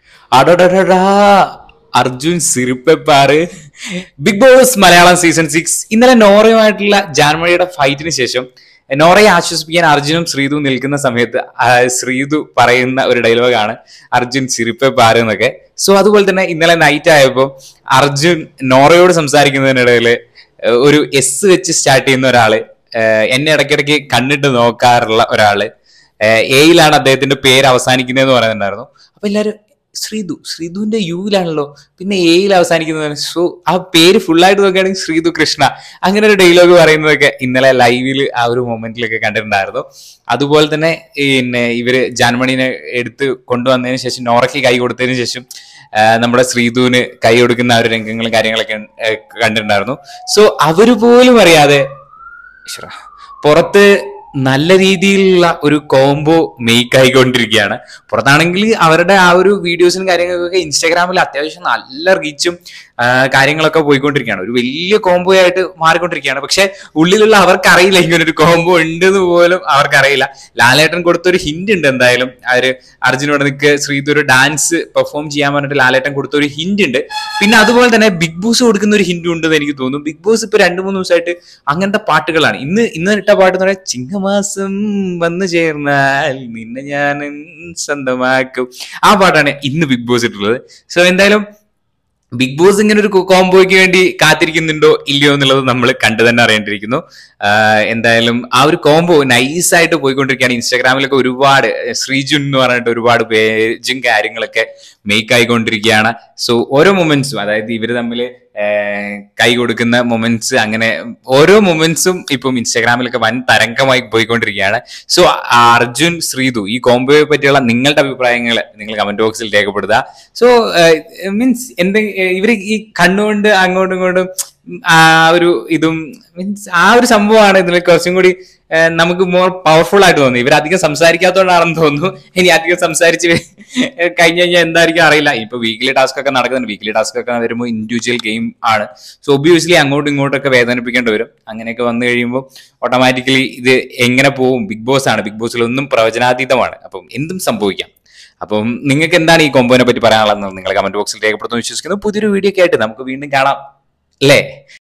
അടടടടാ അർജുൻ സിറിപ്പെപ്പാറ് Bigg Boss Malayalam season 6 ഇന്നലെ നോറയുമായിട്ടുള്ള ജാൻമണിയുടെ ഫൈറ്റിന് ശേഷം നോറയെ ആശ്വസിപ്പിക്കാൻ അർജുനും ശ്രീതു നിൽക്കുന്ന സമയത്ത് ശ്രീതു പറയുന്ന ഒരു ഡയലോഗാണ് അർജുൻ സിറിപ്പെപ്പാറ് എന്നൊക്കെ. സോ അതുപോലെ തന്നെ ഇന്നലെ നൈറ്റ് ആയപ്പോൾ അർജുൻ നോറയോട് സംസാരിക്കുന്നതിനിടയിൽ ഒരു എസ് വെച്ച് സ്റ്റാർട്ട് ചെയ്യുന്ന ഒരാള്, എന്നെ ഇടയ്ക്കിടയ്ക്ക് കണ്ണിട്ട് നോക്കാറുള്ള ഒരാള്, എയിലാണ് അദ്ദേഹത്തിന്റെ പേര് അവസാനിക്കുന്നതെന്ന് പറയുന്നുണ്ടായിരുന്നു. അപ്പൊ എല്ലാവരും ശ്രീതുവിന്റെ യുവിലാണല്ലോ, പിന്നെ എയിൽ അവസാനിക്കുന്നത്. സോ ആ പേര് ഫുള്ളായിട്ട് നോക്കുകയാണെങ്കിൽ ശ്രീതു കൃഷ്ണ, അങ്ങനെ ഒരു ഡയലോഗ് പറയുന്നതൊക്കെ ഇന്നലെ ലൈവിൽ ആ ഒരു മൊമെന്റിലൊക്കെ കണ്ടിട്ടുണ്ടായിരുന്നു. അതുപോലെ തന്നെ പിന്നെ ഇവര് ജാൻമണിനെ എടുത്ത് കൊണ്ടുവന്നതിന് ശേഷം, നോറയ്ക്ക് കൈ കൊടുത്തതിന് ശേഷം നമ്മുടെ ശ്രീതുവിന് കൈ കൊടുക്കുന്ന ആ ഒരു രംഗങ്ങളും കാര്യങ്ങളൊക്കെ കണ്ടിട്ടുണ്ടായിരുന്നു. സോ അവര് പോലും അറിയാതെ പുറത്ത് നല്ല രീതിയിലുള്ള ഒരു കോംബോ മേക്ക് ആയിക്കൊണ്ടിരിക്കുകയാണ്. പുറത്താണെങ്കിൽ അവരുടെ ആ ഒരു വീഡിയോസിനും കാര്യങ്ങൾക്കൊക്കെ ഇൻസ്റ്റാഗ്രാമിൽ അത്യാവശ്യം നല്ല റീച്ചും കാര്യങ്ങളൊക്കെ പോയിക്കൊണ്ടിരിക്കുകയാണ്. ഒരു വലിയ കോംബോ ആയിട്ട് മാറിക്കൊണ്ടിരിക്കുകയാണ്. പക്ഷെ ഉള്ളിലുള്ള അവർക്കറിയില്ല ഇങ്ങനെ ഒരു കോംബോ ഉണ്ടെന്ന് പോലും അവർക്കറിയില്ല. ലാലേട്ടൻ കൊടുത്തൊരു ഹിന്റ് ഉണ്ട്. എന്തായാലും അവര് അർജുനോട് നിൽക്ക് ശ്രീതു ഒരു ഡാൻസ് പെർഫോം ചെയ്യാൻ പറഞ്ഞിട്ട് ലാലേട്ടൻ കൊടുത്തൊരു ഹിന്റ് ഉണ്ട്. പിന്നെ അതുപോലെ തന്നെ ബിഗ് ബോസ് കൊടുക്കുന്ന ഒരു ഹിന്റും ഉണ്ടെന്ന് എനിക്ക് തോന്നുന്നു. ബിഗ് ബോസ് ഇപ്പൊ 2-3 ദിവസമായിട്ട് അങ്ങനത്തെ പാട്ടുകളാണ്. ഇന്ന് ഇട്ട പാട്ട് എന്ന് പറയാൻ ചിങ്ങമാസം വന്നു ചേർന്നാൽ നിന്നെ ഞാൻ സ്വന്തമാക്കും, ആ പാട്ടാണ് ഇന്ന് ബിഗ് ബോസ് ഇട്ടുള്ളത്. സോ എന്തായാലും ബിഗ് ബോസ് ഇങ്ങനെ ഒരു കോംബോയ്ക്ക് വേണ്ടി കാത്തിരിക്കുന്നുണ്ടോ ഇല്ലയോ എന്നുള്ളത് നമ്മൾ കണ്ടു തന്നെ അറിയേണ്ടിയിരിക്കുന്നു. എന്തായാലും ആ ഒരു കോംബോ നൈസായിട്ട് പോയിക്കൊണ്ടിരിക്കുകയാണ്. ഇൻസ്റ്റാഗ്രാമിലൊക്കെ ഒരുപാട് ശ്രീജുൻ എന്ന് പറഞ്ഞിട്ട് ഒരുപാട് പേജും കാര്യങ്ങളൊക്കെ മേക്ക് ആയിക്കൊണ്ടിരിക്കുകയാണ്. സോ ഓരോ മൊമെന്റ്സും, അതായത് ഇവര് തമ്മിൽ കൈ കൊടുക്കുന്ന മൊമെന്റ്സ്, അങ്ങനെ ഓരോ മൊമെന്റ്സും ഇപ്പം ഇൻസ്റ്റാഗ്രാമിലൊക്കെ വൻ തരംഗമായി പോയിക്കൊണ്ടിരിക്കുകയാണ്. സോ അർജുൻ ശ്രീതു ഈ കോംബോയെ പറ്റിയുള്ള നിങ്ങളുടെ അഭിപ്രായങ്ങൾ നിങ്ങൾ കമന്റ് ബോക്സിൽ രേഖപ്പെടുത്തുക. സോ മീൻസ് ഇവര് ഈ കണ്ണുകൊണ്ട് അങ്ങോട്ടും ഇങ്ങോട്ടും ആ ഒരു ഇതും മീൻസ് ആ ഒരു സംഭവമാണ് ഇതിൽ കുറച്ചും കൂടി നമുക്ക് മോർ പവർഫുൾ ആയിട്ട് തോന്നി. ഇവർ അധികം സംസാരിക്കാത്തതുകൊണ്ടാണെന്ന് തോന്നുന്നു. ഇനി അധികം സംസാരിച്ച് കഴിഞ്ഞ് കഴിഞ്ഞാൽ എന്തായിരിക്കും അറിയില്ല. ഇപ്പൊ വീക്ക്ലി ടാസ്ക് ഒക്കെ നടക്കുന്നുണ്ട്. വീക്ക്ലി ടാസ്ക് ഒക്കെ വരുമ്പോൾ ഇൻഡിവിജ്വൽ ഗെയിം ആണ്. സോ ഒബ്വിയസ്ലി അങ്ങോട്ടും ഇങ്ങോട്ടൊക്കെ വേദനിപ്പിക്കേണ്ടി വരും. അങ്ങനെയൊക്കെ വന്നു കഴിയുമ്പോൾ ഓട്ടോമാറ്റിക്കലി ഇത് എങ്ങനെ പോവും? ബിഗ് ബോസ് ആണ്. ബിഗ് ബോസിലൊന്നും പ്രവചനാതീതമാണ്. അപ്പം എന്തും സംഭവിക്കാം. അപ്പം നിങ്ങൾക്ക് എന്താണ് ഈ കോംബോനെ പറ്റി പറയാനുള്ളത് നിങ്ങൾ കമന്റ് ബോക്സിൽ രേഖപ്പെടുത്തുമെന്ന് വിശ്വസിക്കുന്നു. പുതിയൊരു വീഡിയോ ഒക്കെ ആയിട്ട് നമുക്ക് വീണ്ടും കാണാം അല്ലേ?